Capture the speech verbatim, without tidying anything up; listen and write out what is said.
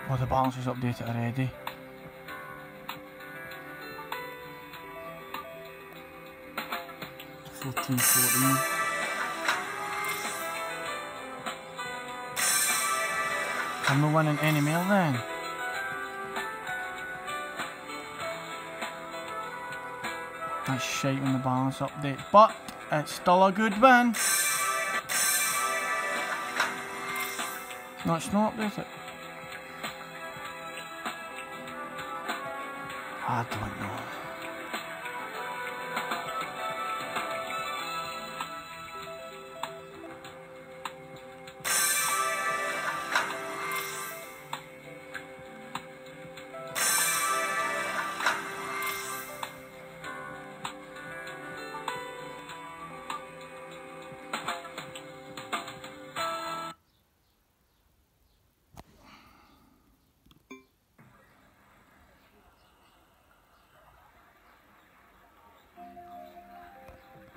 Oh, the balance is updated already. fourteen fourteen. I'm not winning any more then. That's shite on the balance update, but it's still a good win. No, it's not, is it? I don't know.